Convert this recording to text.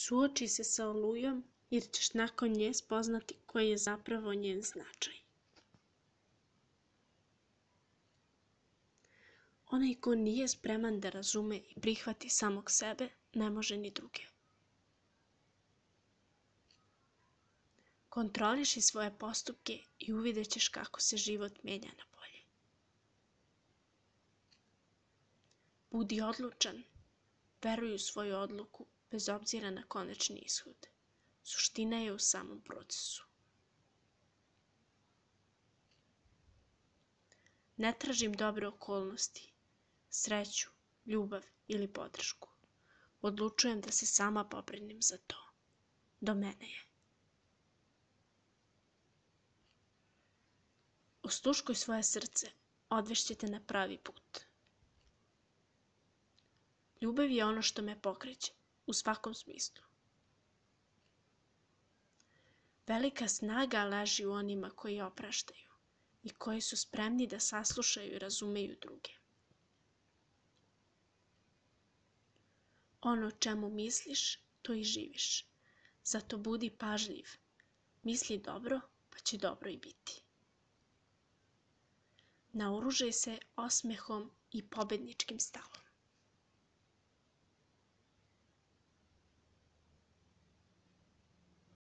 Suoči se sa olujom jer ćeš nakon nje spoznati koji je zapravo njen značaj. Onaj ko nije spreman da razume i prihvati samog sebe, ne može ni druge. Kontroliši svoje postupke i uvidjet ćeš kako se život mijenja na bolje. Budi odlučan, veruj u svoju odluku bez obzira na konačni ishod. Suština je u samom procesu. Ne tražim dobre okolnosti, sreću, ljubav ili podršku. Odlučujem da se sama pobrinem za to. Do mene je. Osluškuj svoje srce, odvešće te na pravi put. Ljubav je ono što me pokreće, u svakom smislu. Velika snaga leži u onima koji opraštaju i koji su spremni da saslušaju i razumeju druge. Ono o čemu misliš, to i živiš. Zato budi pažljiv. Misli dobro, pa će dobro i biti. Naoružaj se osmehom i pobedničkim stavom.